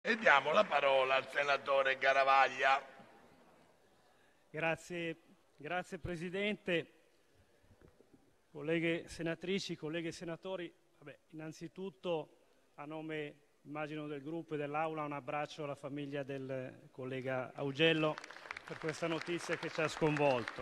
e diamo la parola al senatore Garavaglia. Grazie Presidente, colleghe senatrici, colleghi senatori. Innanzitutto a nome, immagino, del gruppo e dell'Aula, un abbraccio alla famiglia del collega Augello per questa notizia che ci ha sconvolto.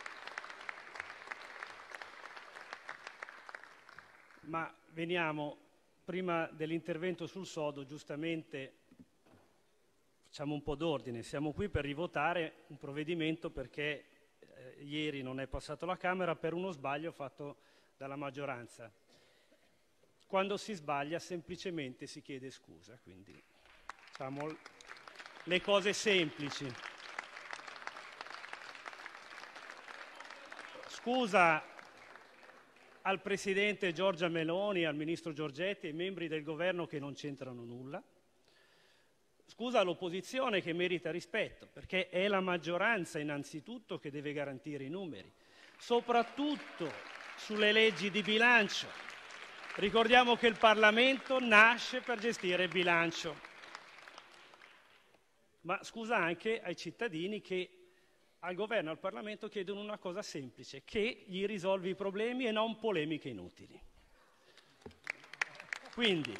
Ma veniamo, prima dell'intervento sul sodo, giustamente facciamo un po' d'ordine. Siamo qui per rivotare un provvedimento perché ieri non è passato alla Camera per uno sbaglio fatto dalla maggioranza. Quando si sbaglia semplicemente si chiede scusa, quindi facciamo le cose semplici. Scusa al Presidente Giorgia Meloni, al Ministro Giorgetti e ai membri del Governo che non c'entrano nulla. Scusa all'opposizione che merita rispetto, perché è la maggioranza innanzitutto che deve garantire i numeri, soprattutto sulle leggi di bilancio. Ricordiamo che il Parlamento nasce per gestire il bilancio. Ma scusa anche ai cittadini che al Governo e al Parlamento chiedono una cosa semplice, che gli risolvi i problemi e non polemiche inutili. Quindi,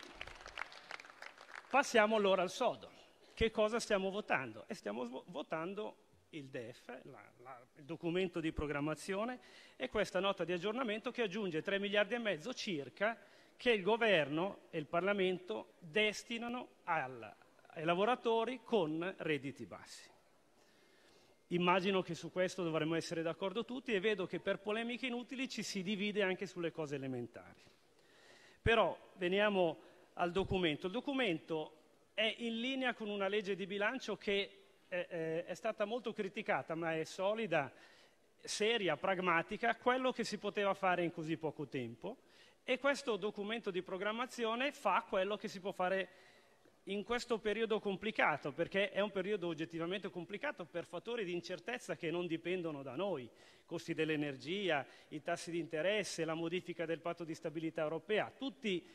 passiamo allora al sodo. Che cosa stiamo votando? Stiamo votando il DEF, il documento di programmazione, e questa nota di aggiornamento che aggiunge 3 miliardi e mezzo circa che il Governo e il Parlamento destinano ai lavoratori con redditi bassi. Immagino che su questo dovremmo essere d'accordo tutti e vedo che per polemiche inutili ci si divide anche sulle cose elementari. Però veniamo al documento. Il documento è in linea con una legge di bilancio che è stata molto criticata, ma è solida, seria, pragmatica, quello che si poteva fare in così poco tempo, e questo documento di programmazione fa quello che si può fare in questo periodo complicato, perché è un periodo oggettivamente complicato per fattori di incertezza che non dipendono da noi, costi dell'energia, i tassi di interesse, la modifica del patto di stabilità europea, tutti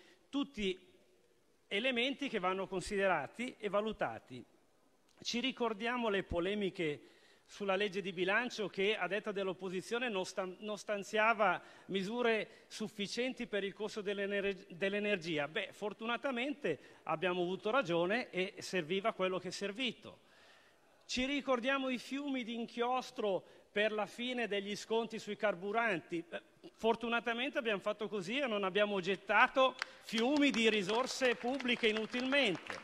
elementi che vanno considerati e valutati. Ci ricordiamo le polemiche sulla legge di bilancio che, a detta dell'opposizione, non stanziava misure sufficienti per il costo dell'energia. Fortunatamente abbiamo avuto ragione e serviva quello che è servito. Ci ricordiamo i fiumi di inchiostro per la fine degli sconti sui carburanti. Fortunatamente abbiamo fatto così e non abbiamo gettato fiumi di risorse pubbliche inutilmente.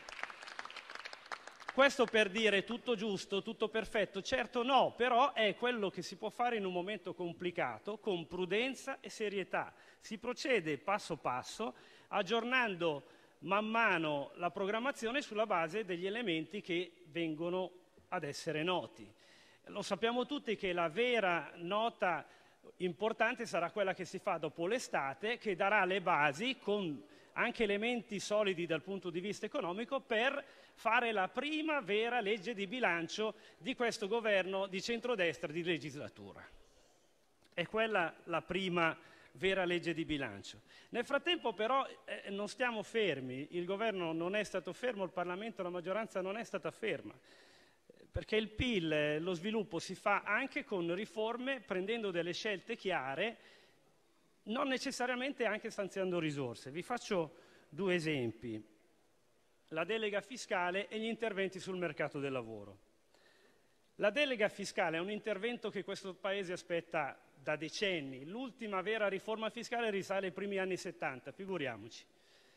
Questo per dire tutto giusto, tutto perfetto? Certo no, però è quello che si può fare in un momento complicato, con prudenza e serietà. Si procede passo passo, aggiornando man mano la programmazione sulla base degli elementi che vengono ad essere noti. Lo sappiamo tutti che la vera nota importante sarà quella che si fa dopo l'estate, che darà le basi con anche elementi solidi dal punto di vista economico per fare la prima vera legge di bilancio di questo governo di centrodestra di legislatura. È quella la prima vera legge di bilancio. Nel frattempo però non stiamo fermi, il governo non è stato fermo, il Parlamento, la maggioranza non è stata ferma, perché il PIL, lo sviluppo si fa anche con riforme, prendendo delle scelte chiare, non necessariamente anche stanziando risorse. Vi faccio 2 esempi: la delega fiscale e gli interventi sul mercato del lavoro. La delega fiscale è un intervento che questo Paese aspetta da decenni. L'ultima vera riforma fiscale risale ai primi anni 70, figuriamoci.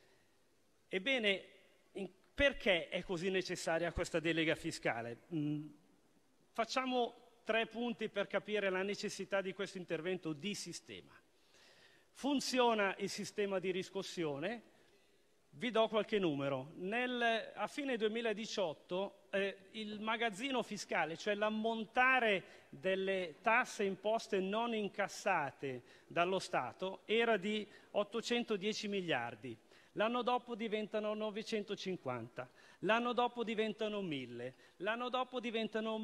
Ebbene, perché è così necessaria questa delega fiscale? Facciamo 3 punti per capire la necessità di questo intervento di sistema. Funziona il sistema di riscossione? Vi do qualche numero. A fine 2018 il magazzino fiscale, cioè l'ammontare delle tasse imposte non incassate dallo Stato, era di 810 miliardi. L'anno dopo diventano 950, l'anno dopo diventano 1000, l'anno dopo diventano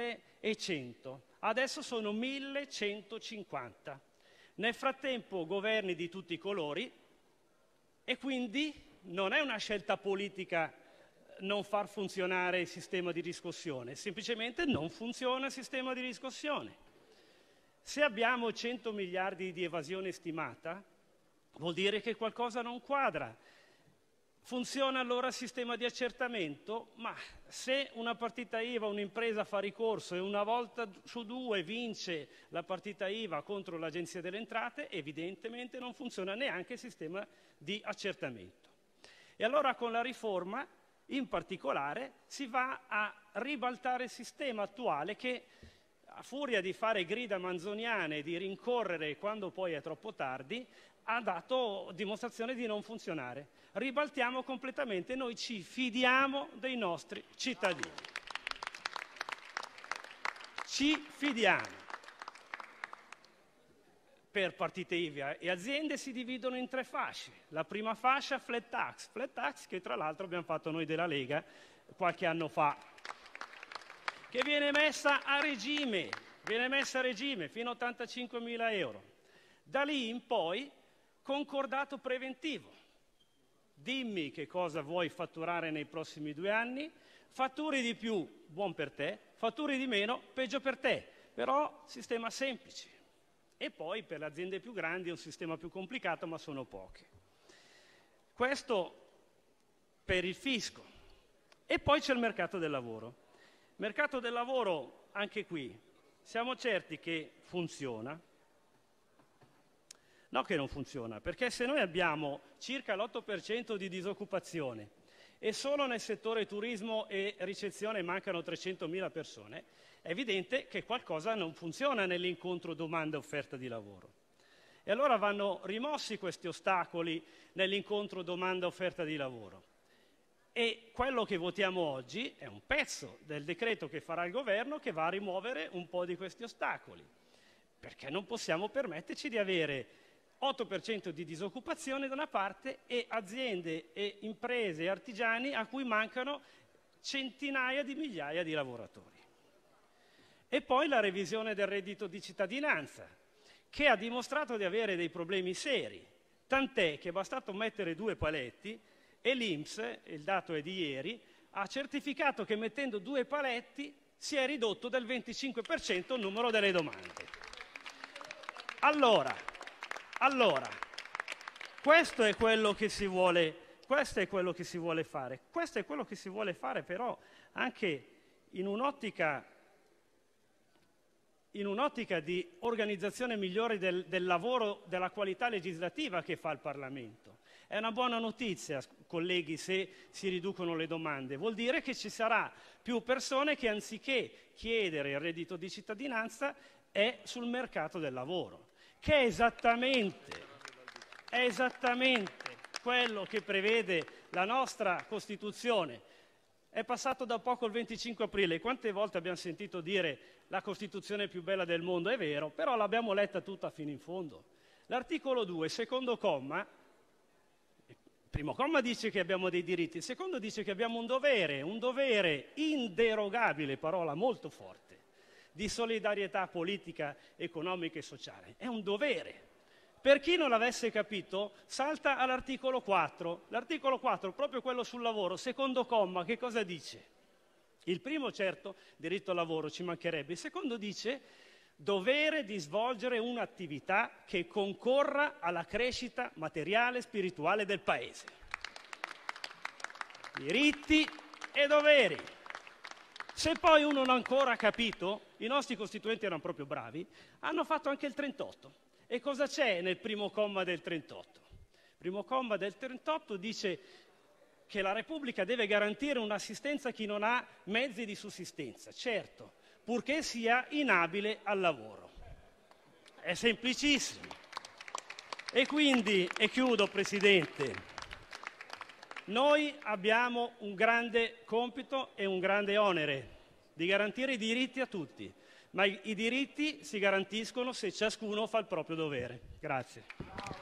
1100, adesso sono 1150. Nel frattempo governi di tutti i colori, e quindi non è una scelta politica non far funzionare il sistema di riscossione, semplicemente non funziona il sistema di riscossione. Se abbiamo 100 miliardi di evasione stimata, vuol dire che qualcosa non quadra. Funziona allora il sistema di accertamento? Ma se una partita IVA, un'impresa fa ricorso e una volta su due vince la partita IVA contro l'Agenzia delle Entrate, evidentemente non funziona neanche il sistema di accertamento. E allora con la riforma, in particolare, si va a ribaltare il sistema attuale che, a furia di fare grida manzoniane e di rincorrere quando poi è troppo tardi, ha dato dimostrazione di non funzionare. Ribaltiamo completamente, noi ci fidiamo dei nostri cittadini. Ci fidiamo. Per partite IVA e aziende si dividono in 3 fasce. La prima fascia flat tax che tra l'altro abbiamo fatto noi della Lega qualche anno fa, che viene messa a regime fino a 85.000 euro. Da lì in poi concordato preventivo. Dimmi che cosa vuoi fatturare nei prossimi 2 anni, fatturi di più, buon per te, fatturi di meno, peggio per te, però sistema semplice. E poi per le aziende più grandi è un sistema più complicato, ma sono poche. Questo per il fisco. E poi c'è il mercato del lavoro. Mercato del lavoro, anche qui, siamo certi che funziona? No che non funziona, perché se noi abbiamo circa l'8% di disoccupazione e solo nel settore turismo e ricezione mancano 300.000 persone, è evidente che qualcosa non funziona nell'incontro domanda-offerta di lavoro. E allora vanno rimossi questi ostacoli nell'incontro domanda-offerta di lavoro. E quello che votiamo oggi è un pezzo del decreto che farà il governo che va a rimuovere un po' di questi ostacoli, perché non possiamo permetterci di avere 8% di disoccupazione da una parte e aziende e imprese e artigiani a cui mancano centinaia di migliaia di lavoratori. E poi la revisione del reddito di cittadinanza, che ha dimostrato di avere dei problemi seri, tant'è che è bastato mettere 2 paletti e l'INPS, il dato è di ieri, ha certificato che mettendo 2 paletti si è ridotto del 25% il numero delle domande. Allora, questo è quello che si vuole fare. Questo è quello che si vuole fare però anche in un'ottica di organizzazione migliore del lavoro, della qualità legislativa che fa il Parlamento. È una buona notizia, colleghi, se si riducono le domande. Vuol dire che ci sarà più persone che anziché chiedere il reddito di cittadinanza è sul mercato del lavoro, che è esattamente quello che prevede la nostra Costituzione. È passato da poco il 25 aprile, quante volte abbiamo sentito dire la Costituzione più bella del mondo? È vero, però l'abbiamo letta tutta fino in fondo. L'articolo 2, secondo comma, il primo comma dice che abbiamo dei diritti, il secondo dice che abbiamo un dovere inderogabile, parola molto forte, di solidarietà politica, economica e sociale. È un dovere. Per chi non l'avesse capito, salta all'articolo 4. L'articolo 4, proprio quello sul lavoro, secondo comma, che cosa dice? Il primo, certo, diritto al lavoro, ci mancherebbe. Il secondo dice dovere di svolgere un'attività che concorra alla crescita materiale e spirituale del Paese. Diritti e doveri. Se poi uno non ha ancora capito, i nostri costituenti erano proprio bravi, hanno fatto anche il 38. E cosa c'è nel primo comma del 38? Il primo comma del 38 dice che la Repubblica deve garantire un'assistenza a chi non ha mezzi di sussistenza, certo, purché sia inabile al lavoro. È semplicissimo. E quindi, e chiudo Presidente, noi abbiamo un grande compito e un grande onere di garantire i diritti a tutti. Ma i diritti si garantiscono se ciascuno fa il proprio dovere. Grazie.